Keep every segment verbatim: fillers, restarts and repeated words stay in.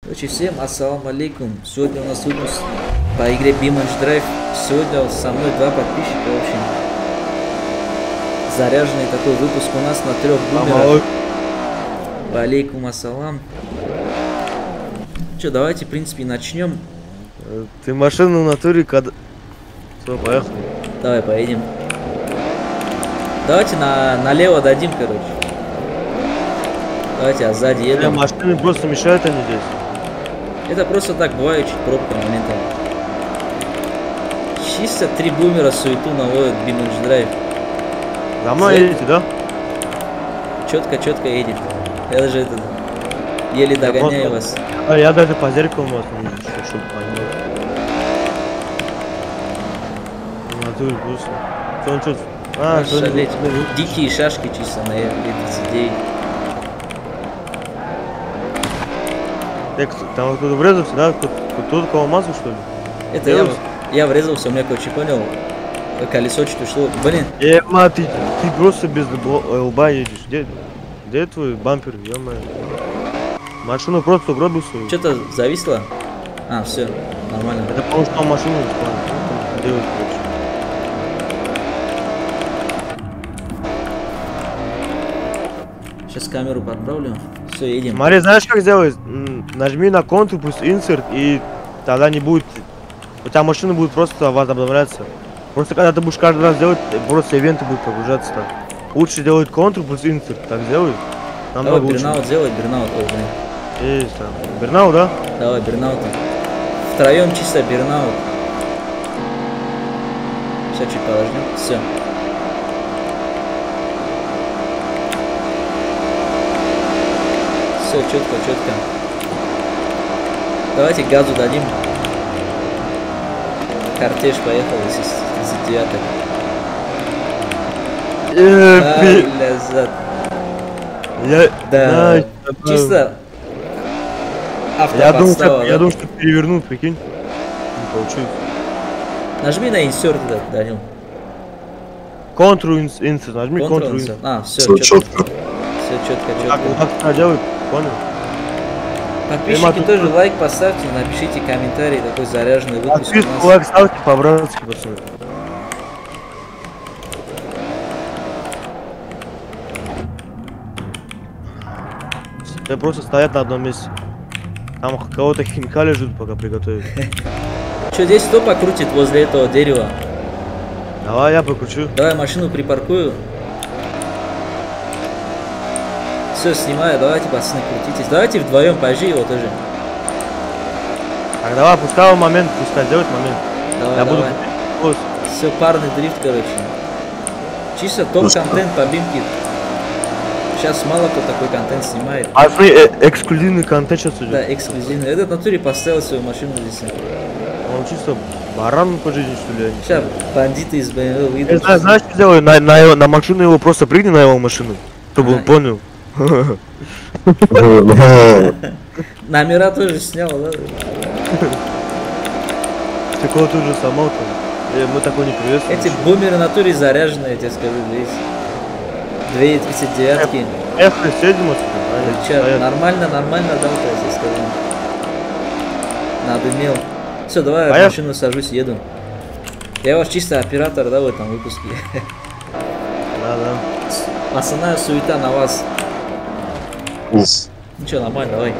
Короче, всем ассаламу алейкум. Сегодня у нас выпуск по игре BeamNG Drive. Сегодня со мной два подписчика, в общем. Заряженный такой выпуск у нас на трех бумерах. Алейкум ассалам. Че, давайте, в принципе, начнем. Ты машину в натуре, когда... Все, поехали. Давай, поедем. Давайте на, налево дадим, короче. Давайте, а сзади едем. Машины просто мешают они здесь. Это просто так бывает, чуть пробка моментально. Чисто три бумера суету наводят BeamNG Drive. За мной За... едете, да? Четко-четко едет. Я даже это еле я догоняю просто... вас. А я даже по зеркалу вас не вижу, чтобы понять. В натуре вкусно. Что он что-то... А, что шалеть. Дикие шашки чисто на Е тридцать девять. Так, там кто-то врезался, да? Кто-то кого массу, что ли? Это я, я врезался, у меня, короче, понял, колесо чуть ушло. Блин. Э, ма, ты, ты просто без лба едешь. Где, где твой бампер, ё-моё? Машину просто угробил свою. Что-то зависло? А, все, нормально. Это потому что он машину делает, короче. Сейчас камеру подправлю. Все, едем. Смотри, знаешь, как сделать? Нажми на Ctrl плюс Insert, и тогда не будет... У тебя машина будет просто возобновляться. Просто когда ты будешь каждый раз делать, просто ивенты будут прогружаться так. Лучше делать Ctrl плюс Insert, так сделай. Давай бернаут сделай, бернаут. Есть там. Бернаут, да? Давай, бернаут. Втроем чисто бернаут. Сейчас чуть подождем. Все. Все, четко, четко. Давайте газу дадим. Кортеж поехал из тридцать девяток. Я... Да, чисто я думал, что, я думал, что перевернул, прикинь. Не получилось. Нажми на инсерт, Данил. Ctrl Insert, нажми Ctrl Insert. А, все, все четко. Все четко, четко. Вот так делают, понял? Подписчики тоже лайк поставьте, напишите комментарий, такой заряженный выпуск. Подписку, лайк ставьте по-братски, пацаны. Все просто стоят на одном месте. Там кого-то хинкали ждут, пока приготовят. Что, здесь кто покрутит возле этого дерева? Давай я покручу. Давай машину припаркую. Все, снимаю, давайте, пацаны, крутитесь. Давайте вдвоем пожи его тоже. Так, давай, пускай момент, пускай делать момент. Давай, я давай. Буду... Все, парный дрифт, короче. Чисто топ-контент по бимке. Сейчас мало кто такой контент снимает. А смотри, э эксклюзивный контент сейчас идет. Да, эксклюзивный. Этот в натуре поставил свою машину здесь. Он чисто баран по жизни, что ли? Сейчас бандиты из бэ эм вэ выйдут. Я знаешь, что делаю? На, на, на машину его просто прыгни на его машину, чтобы ага. он понял. Номера тоже снял, да? Такого тоже сломал-то. Мы такой не приветствуем. Эти бумеры в натуре заряженные, я тебе скажу, здесь. Две тридцать девятки. Ехали, съедем отсюда. Нормально, нормально, да, вот я тебе скажу. Надымел. Все, давай я в машину сажусь, еду. Я ваш чисто оператор, да, в этом выпуске. Да, да. Основная суета на вас. Yes. Ничего, нормально, давай.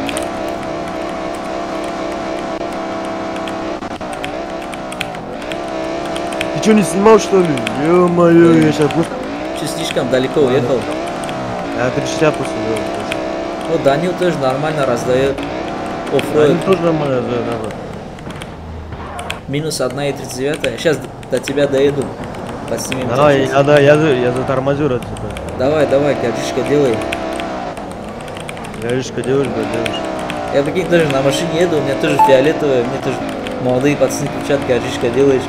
Ты что, не снимал, что ли? Ё-моё, я сейчас просто... Че, слишком далеко уехал? Я тридцать просто делал. Вот Данил тоже нормально раздает. Оффроуд. Данил тоже нормально раздает, да. Минус одна и тридцать девятая. Сейчас до тебя доеду. Поснимем. Давай, я, да, я, я затормозю отсюда. Давай, давай, гаджишка делай. Гаджишка делаешь, да, делаешь. Я прикинь, тоже на машине еду, у меня тоже фиолетовая, мне тоже молодые пацаны кричат, гаджишка делаешь.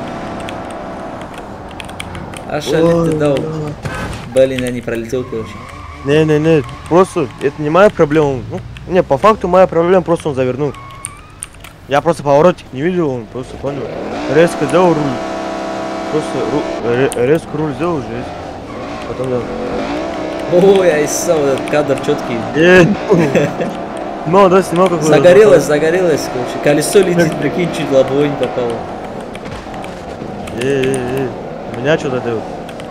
А шалит ты дал. Блин, я не пролетел, короче. Не-не-не, просто это не моя проблема. Ну, не, по факту моя проблема, просто он завернул. Я просто поворотик не видел, он просто понял. Резко сделал руль. Просто ру... резко руль сделал уже. Потом да. Ой, я иссал, этот кадр четкий. Ну, да, снимал какой-то. Загорелось, загорелось, короче. Колесо летит, прикинь, чуть лобовой не попало. Эй, эй, эй. У меня что-то дают.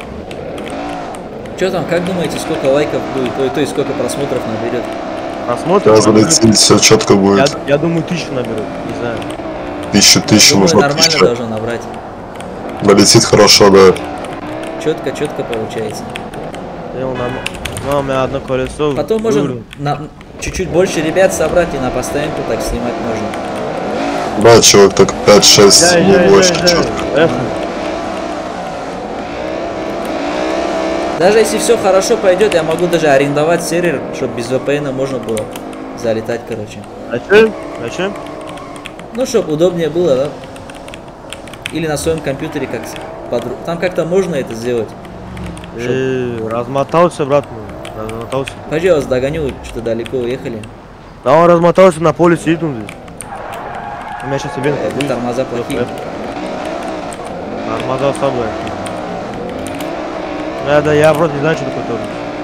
Что там, как думаете, сколько лайков будет? Ой, то есть сколько просмотров наберет? Просмотрим. Сейчас залетит, все четко Я, будет. я думаю, тысячу наберут. Не знаю. Тысяча, тысяча, Думаю, нужно нормально тысяча. должно набрать. Долетит хорошо, да. Четко, четко получается. Я его нам... Ну, у меня одно колесо. Потом можем выровнял. на- чуть-чуть больше ребят собрать и на постоянку так снимать можно. Да, человек так пять-шесть, Эй, не эй, больше, эй, эй. четко. Эх, Даже если все хорошо пойдет, я могу даже арендовать сервер, чтобы без ви пи эн можно было залетать, короче. Зачем? Зачем? Ну, чтобы удобнее было, да? Или на своем компьютере как подруг. Там как-то можно это сделать. Эй, размотался, брат мой. Размотался. Пойди, я вас догоню, что далеко уехали. Да он размотался на поле сидит он здесь. У меня сейчас себе Это тормоза плохие. Тормоза слабые. Да, да, я просто не знаю, что такое тормоз.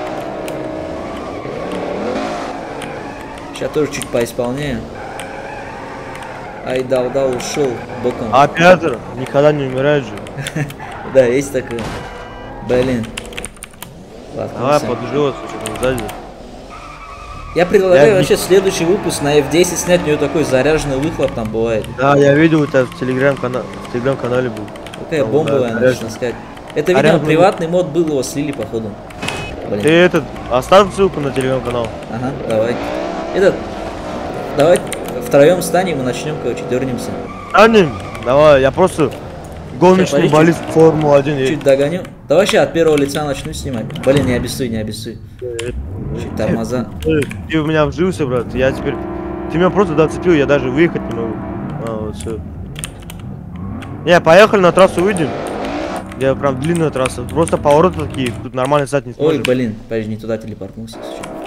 Сейчас тоже чуть поисполняю. Ай, дал, дал, ушел боком. А Петр никогда не умирает же. Да, есть такое. Блин. Давай, Воткнулся. подружилась, что там сзади. Я предлагаю Я не- вообще следующий выпуск на эф десять снять, у нее такой заряженный выхлоп там бывает. Да, я видел это в телеграм-канале, в телеграм-канале был. Какая Там, бомбовая, да, надо заряженный. сказать. Это, видимо, Заряженный. приватный мод был, его слили, походу. Ты Блин. этот, оставь ссылку на телеграм-канал. Ага, давай. Этот, давай втроем встанем и начнем, короче, дернемся. Аним, давай, я просто гоночный Ща, болист Формулы один. Чуть догоню. Давай сейчас от первого лица начну снимать. Блин, не обессуй, не обессуй. Чуть тормоза. Ты, ты в меня вжился, брат, я теперь... Ты меня просто доцепил, я даже выехать не могу. А, вот все. Не, поехали на трассу, выйдем. Я прям длинная трасса, просто повороты такие, тут нормально стать не Ой, сможешь. блин, подожди, не туда телепортнулся. если чё.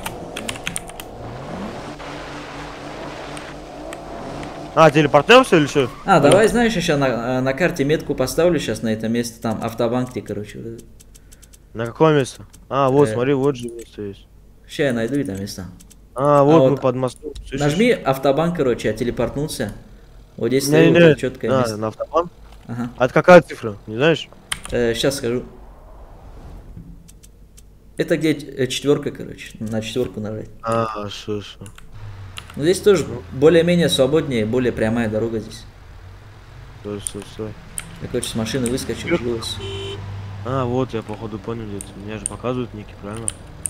А, телепортнемся или что? А, давай, знаешь, я сейчас на, на карте метку поставлю сейчас на это место, там автобанк где, короче. На какое место? А, вот, Э. смотри, вот же место есть. Сейчас я найду это место. А, вот мы вот под мостом. Слышишь? Нажми автобанк, короче, я телепортнулся. Вот здесь Не, стоит не, четкое а, место. на автобан? Ага. А это какая цифра, не знаешь? сейчас скажу. Это где э, четверка, короче. На четверку нажать. А, что, что. Ну здесь тоже более-менее свободнее, более прямая дорога здесь. Стой, стой, стой. Я, короче, с машины выскочил, сбилась. А, вот, я походу понял, где ты. Меня же показывают ники, правильно?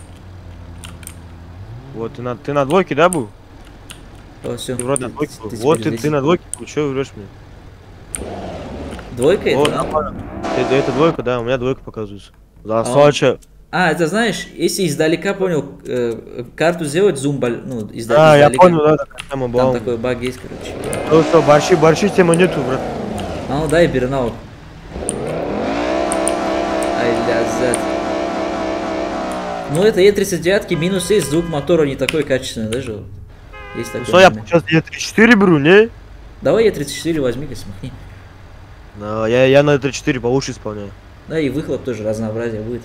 Вот, ты на, ты на двойке, да, был? О, все. Ты вроде на двойке был. Вот, ты, ты на двойке был, что врешь мне? Двойка Вот, это, да? нормально. Это, это двойка, да, у меня двойка показывается. За А он- Сочи. А, это знаешь, если издалека, понял, э, карту сделать, зум, боль- ну, изда- А, я издалека. понял, да, такая тема была. Там такой баг есть, короче. Ну что, борщи, борщи тема нету, брат. А ну дай бернаут. Ай, лязат. Ну это е тридцать девять минус есть, звук мотора не такой качественный даже. вот. Есть такой Что, я момент. сейчас е тридцать четыре беру, не? Давай е тридцать четыре возьми-ка, смахни. Да, я, я на е тридцать четыре получше исполняю. Да и выхлоп тоже разнообразие будет.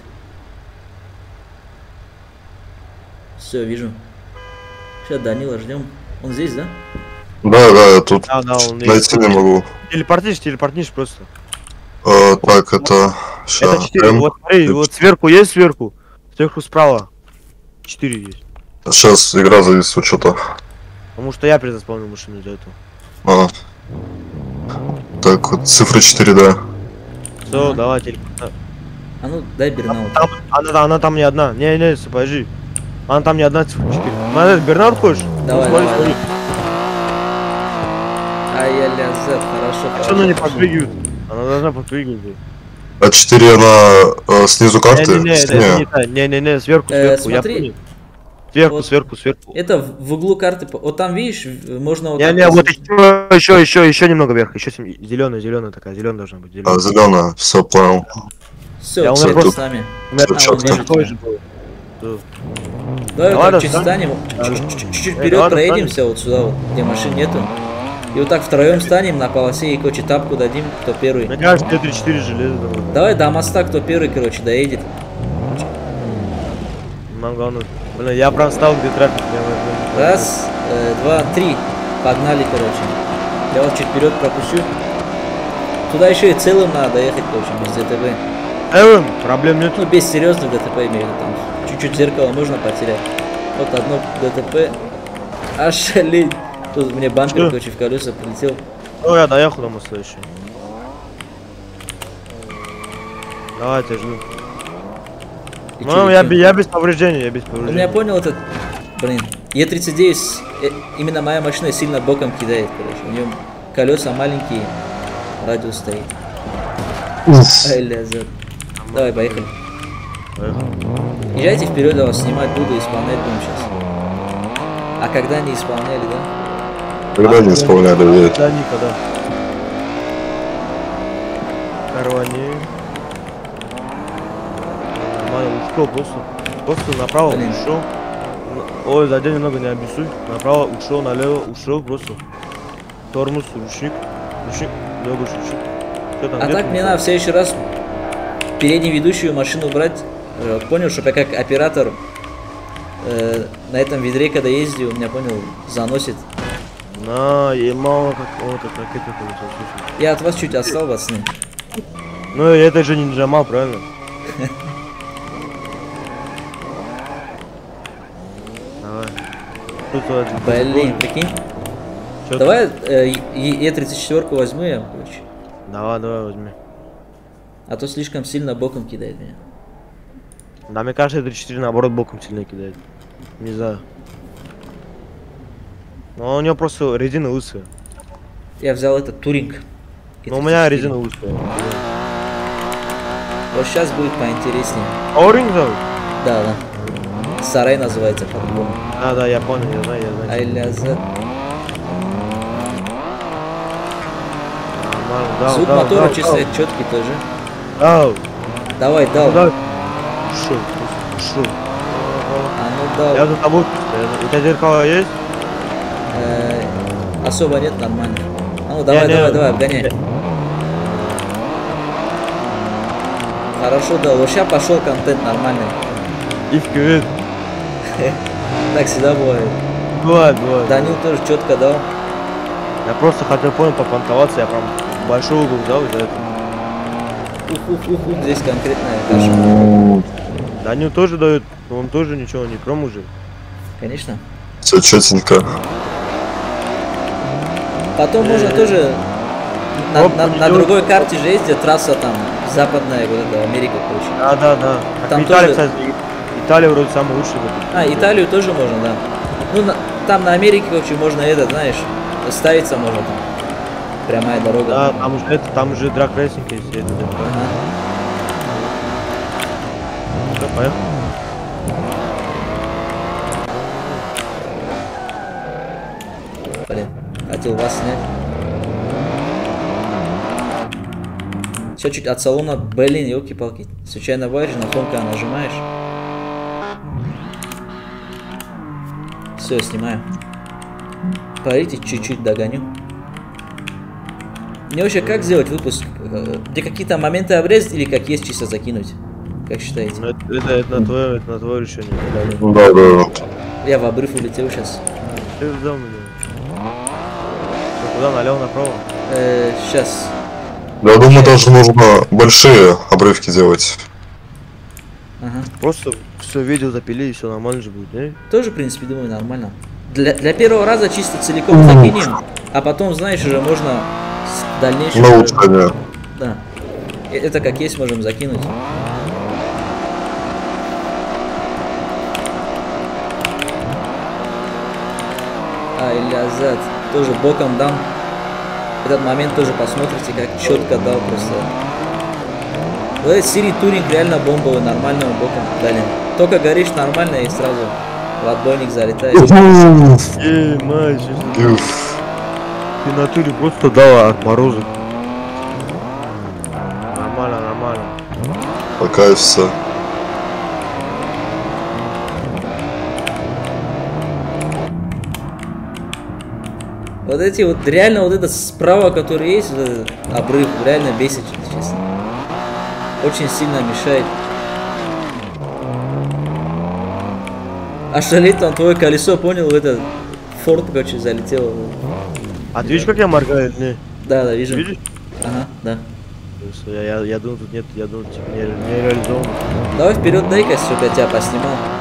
Все, вижу. Сейчас Данила ждем. Он здесь, да? Да, да, я тут Да, да, он найти не могу. Телепортишь, телепортишь просто. Э, так, это... Это Ща. четыре, М. вот смотри, вот сверху есть сверху, сверху справа. четыре есть. Сейчас игра зависла что-то. Потому что я предзаспавнил машину для этого. А. Так, вот цифра четыре, да. Все, Ага. давай телепорт. А ну дай бернаут. Там, она, она там не одна. Не, не, подожди. Она там не одна цифра четыре. Надо Бернард хочешь? Давай, Ну, смотри, давай, смотри. Ай, я лязат, хорошо, Что хорошо. она не подпрыгивает? Она должна подпрыгивать. А четыре она э, снизу карты? Не-не-не, это Не. не та. Не-не-не, сверху, Э, сверху. я смотри. понял. Сверху, Вот. сверху, сверху. Это в, в углу карты. по- Вот там, видишь, в- можно вот так Не-не, вот- вот еще, еще, еще, еще немного вверх. Еще зеленая, зеленая такая, зеленая должна быть. А, Зеленая. зеленая, все понял. Все, Я у меня цвет просто- с нами. У меня Всё А, чётко. вот вижу такой тебя. же был. Всё. Давай, Давай, так чуть достанем. встанем, чуть- чуть- чуть-чуть Э, вперед давай, проедемся вот сюда, вот, где машин нету. И вот так втроем встанем на полосе и, короче, тапку дадим, кто первый. Мне кажется, е тридцать четыре железо. Давай до моста, кто первый, короче, доедет. Самое главное. Блин, я прям стал где трафик. Я... Раз, э, два, три. Погнали, короче. Я вас чуть вперед пропущу. Туда еще и целым надо ехать, короче, без ДТП. Целым? Проблем нет. Ну, без серьезных ДТП имею, там чуть-чуть зеркало можно потерять. Вот одно ДТП. Ошалеть. Тут мне бампер, Что? короче, в колеса полетел. Ну, я доехал домой следующий. Давай, я жду. И Ну, чё, я, чё? бе- я без повреждений, я без Ну, повреждений. я понял этот, блин, Е тридцать девять, э, именно моя машина сильно боком кидает, короче. У нее колеса маленькие, радиус стоит. Ай, лязет. Давай, поехали. Поехал. Езжайте вперед, я вас снимать буду, исполнять будем сейчас. А когда не исполняли, да? Когда не исполняли, блядь. Да, никогда. Карвани. Нормально, ушел просто. Просто направо Блин. ушел. Ой, сзади немного не обессудь. Направо ушел, налево ушел просто. Тормоз, ручник. Ручник, легкий ручник. Что там, А нет, так мне ничего? надо в следующий раз переднюю ведущую машину брать. Э, Понял, чтобы я как оператор э, на этом ведре, когда ездил, меня, понял, заносит. На, и мало как... О, так ракета полетела, слушай. Я от вас чуть отстал, пацаны. Ну, я это же не Джамал, правильно? Давай. Тут вот один Блин, такой. прикинь. Чё Давай э, Е тридцать четыре возьму я, короче. там? Давай, давай, возьми. А то слишком сильно боком кидает меня. Да, мне кажется, тридцать четыре наоборот боком сильно кидает. Не знаю. Но у него просто резина лысая. Я взял этот туринг. Но у меня Е тридцать четыре. резина лысая. Вот сейчас будет поинтереснее. Оринг зовут? Да, да. Сарай называется по-другому. А, да, я понял, я знаю, я знаю. Айляза. Нормально, да, Звук да, мотора да, чисто четкий тоже. да. Давай, дал. Да. Ушел, ушел. А ну дал. Я за тобой. Я- У тебя зеркало есть? Э, особо нет, нормально. А ну давай, Не, не, давай, давай, обгоняй. Хорошо дал. Вот сейчас пошел контент нормальный. И в кювет. Так всегда бывает. Бывает, бывает. Данил тоже четко дал. Я просто хотел, понял, попонтоваться, я прям большой угол взял из-за этого. Ух-ух-ух, здесь конкретная каша. Данил тоже дает, но он тоже ничего не пром уже. Конечно. Все четенько. Потом можно Э, тоже на, оп, на- не на делай. другой карте же ездит трасса там западная, вот это Америка, короче. Да, да, да. Там Там Италия, тоже- кстати, Италия вроде самый лучший в этом. А, Италию тоже можно, да. Ну, на- там на Америке, короче, можно этот, знаешь, ставиться можно там. Прямая дорога. Да, там уже это, там уже драг-рейсинг есть, это, это, Ага. Всё, поехали. Блин, хотел вас снять. Все чуть от салона, блин, елки-палки. Случайно варишь, на тонко нажимаешь. Все, снимаю. Парите, чуть-чуть догоню. Мне вообще как сделать выпуск? Э, Где какие-то моменты обрезать или как есть чисто закинуть? Как считаете? Ну, Это, это, это на твое, это на твое решение. Да, да. Я в обрыв улетел сейчас. Ты взял меня. Что, куда, налево, направо? сейчас. Я думаю, даже нужно большие обрывки делать. Ага. Просто все видео запили и все нормально же будет, не? Тоже, в принципе, думаю, нормально. Для, для первого раза чисто целиком закинем, а потом, знаешь, уже можно с дальнейшим... На уже- улучшение. Да. Э- Это как есть можем закинуть. Ай, лязат. Тоже боком дам. Этот момент тоже посмотрите, как четко дал просто. Вот этот Сири Туринг реально бомбовый, нормальным боком дали. Только горишь нормально и сразу в отбойник залетаешь. Эй, мальчик, Юф. ты в натуре просто дала от мороза. Нормально, нормально. Пока все. Вот эти вот, реально вот это справа, который есть, вот этот обрыв, реально бесит, если честно. Очень сильно мешает. А шалит он твое колесо, понял, в этот форт, короче, залетело. А ты видишь, как я моргаю? Не. Да, да, вижу. Видишь? Ага, да. Я, я, я думаю, тут нет, я думаю, типа, не, не реализовано. Давай вперед, дай-ка, чтобы я тебя поснимал.